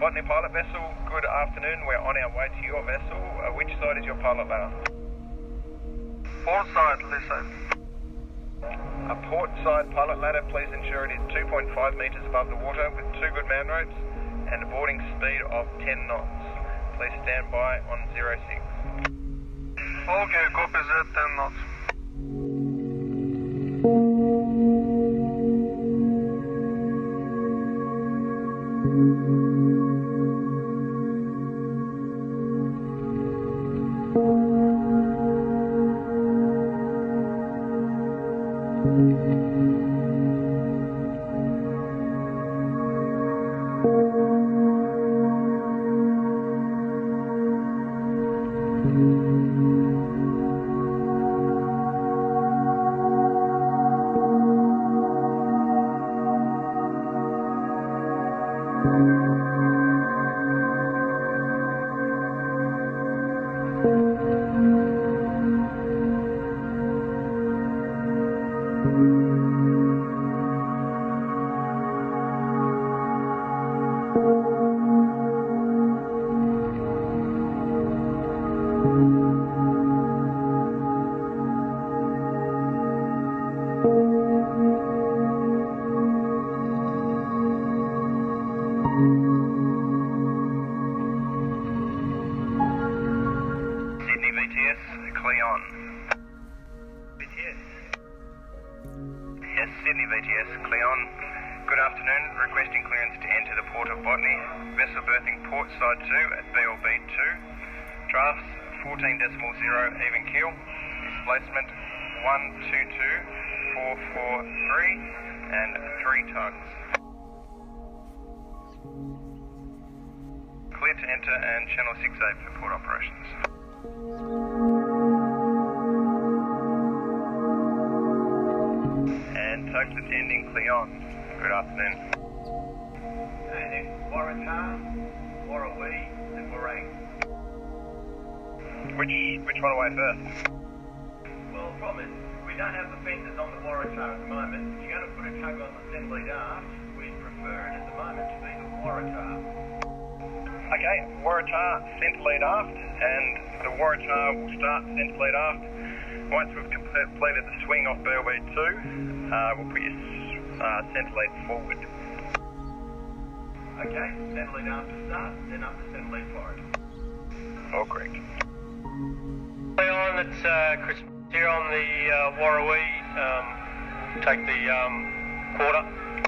Botany pilot vessel, good afternoon. We're on our way to your vessel. Which side is your pilot ladder? Port side, listen. A port side pilot ladder, please ensure it is 2.5 metres above the water with 2 good man ropes and a boarding speed of 10 knots. Please stand by on 06. Okay, copy that, 10 knots. Sydney VTS, Kleon. VTS? Yes, Sydney VTS, Kleon. Good afternoon, requesting clearance to enter the port of Botany. Vessel berthing port side 2 at BLB 2. Draughts 14.0 even keel. Displacement 122443 and 3 tugs. Clear to enter and channel 68 for port operations. And tugs attending Kleon. Good afternoon. And then Waratah, Warrawee and Warang. Which one away first? Well, the problem is we don't have the fenders on the Waratah at the moment. If you're going to put a tug on the center lead aft, we'd prefer it at the moment to be the Waratah. Okay, Waratah centre lead aft, and the Waratah will start centre lead aft. Once we've completed the swing off BLB 2, we'll put your centre lead forward. Okay, center lead aft to start, then up to center lead forward. All correct. Leon, it's Chris here on the Warrawee. Take the quarter.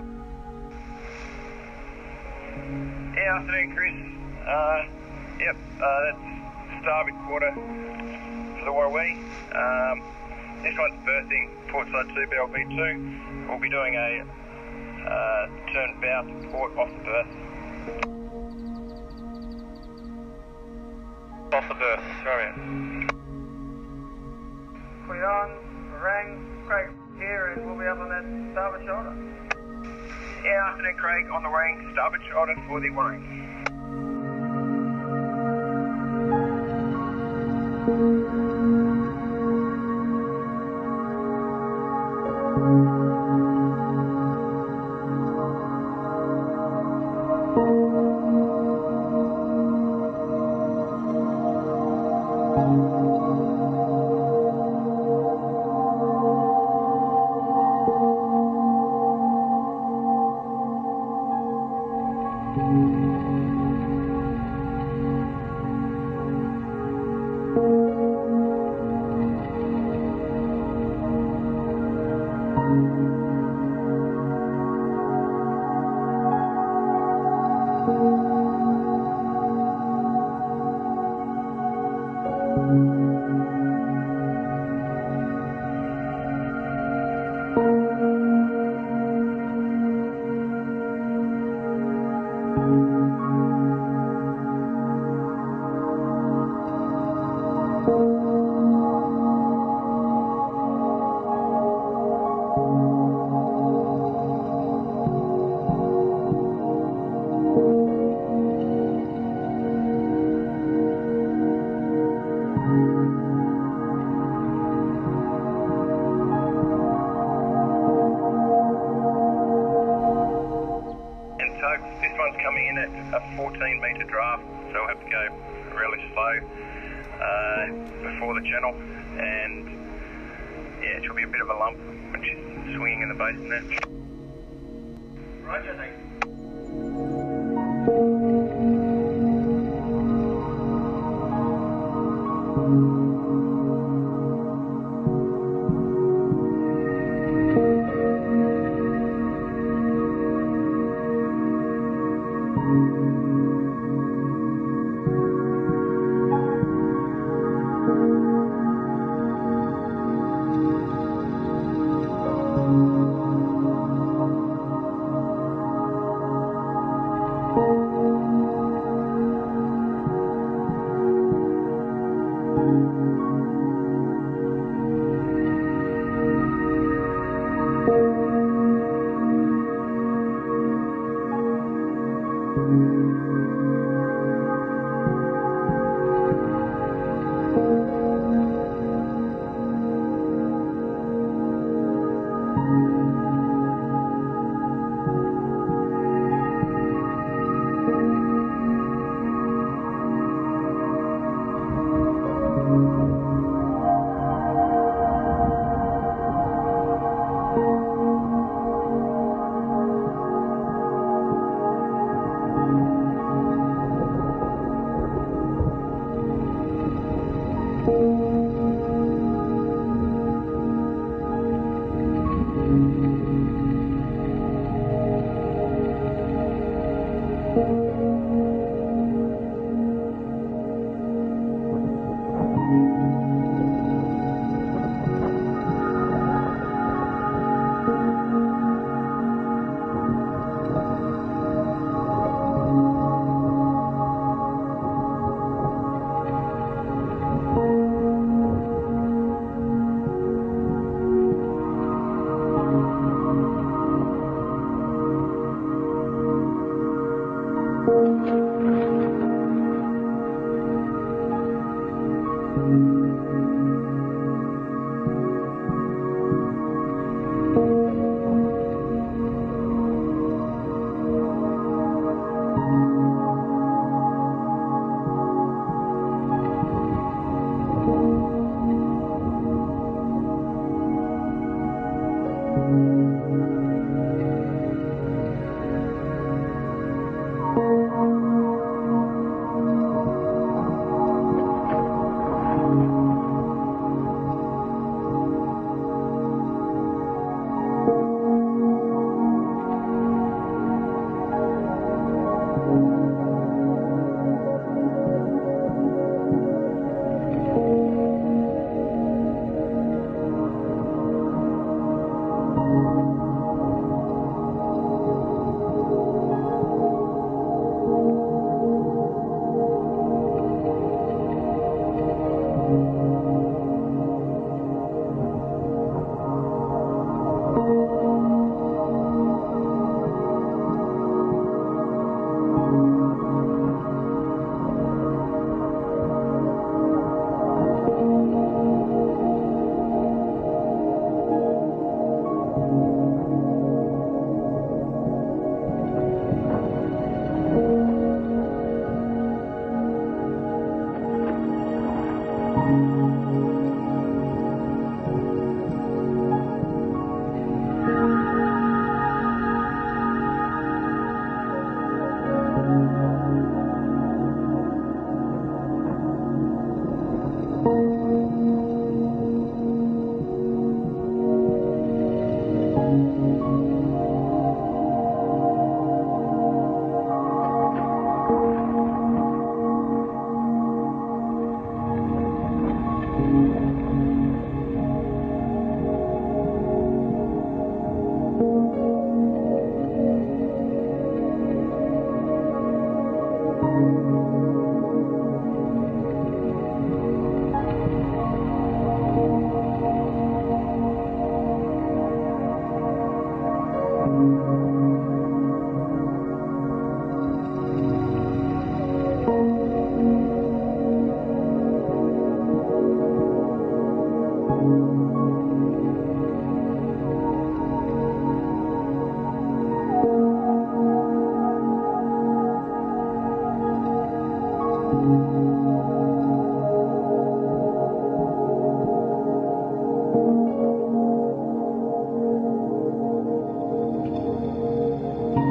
Yeah, afternoon, Chris. Yep, that's starboard quarter for the Warrawee. This one's berthing port side 2, BLB 2. We'll be doing a turn bow to port off the berth. Off the berth, throw in. Kleon, Rang, Craig here, and we'll be up on that starboard shoulder. Yeah, afternoon, Craig. On the wing, starboard shoulder for the Warrawee. This one's coming in at a 14-metre draft, so we'll have to go really slow before the channel, and yeah, it should be a bit of a lump when she's swinging in the basin there. Roger, thanks.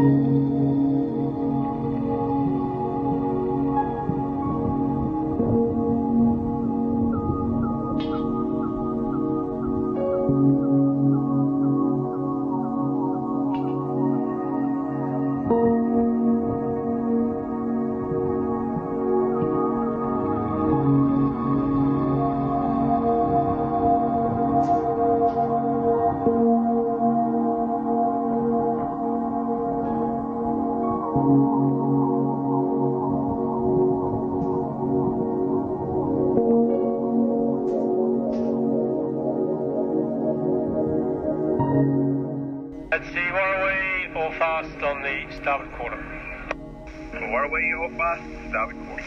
That's the Warawee, all fast on the starboard quarter. Warawee, all fast, starboard quarter.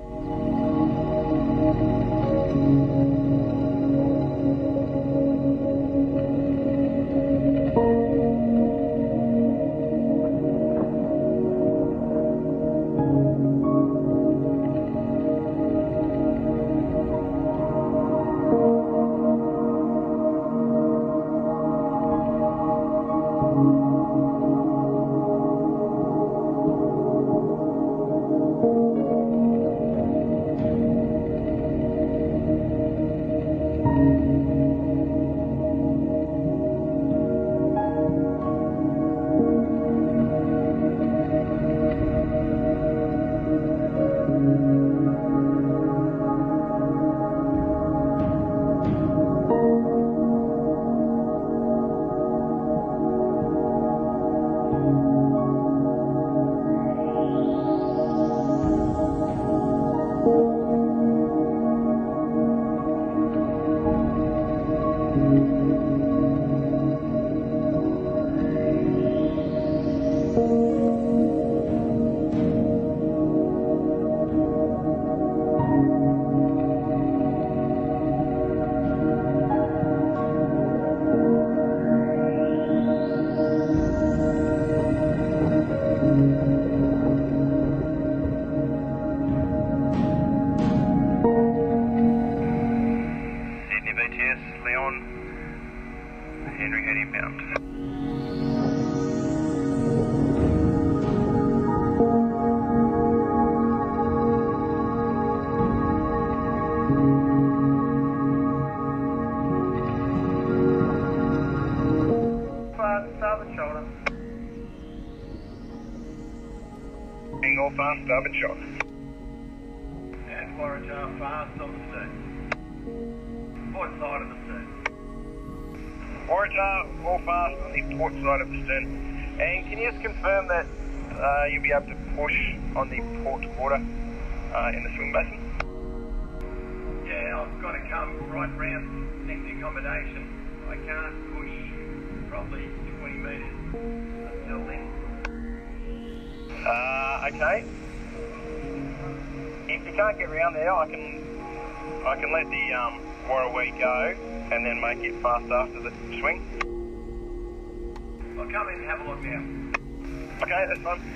Kleon, Henry head inbound. Fast, starboard shoulder. Being all fast, starboard shoulder. And Waratah fast on the stern. Port side of the stern. Waratah, all fast on the port side of the stern. And can you just confirm that you'll be able to push on the port quarter in the swing basin? Yeah, I've got to come right round next to accommodation. I can't push probably 20 metres until then. Okay. If you can't get around there, I can let the Warawee go and then make it fast after the swing. I'll come in and have a look now. Okay, that's fine.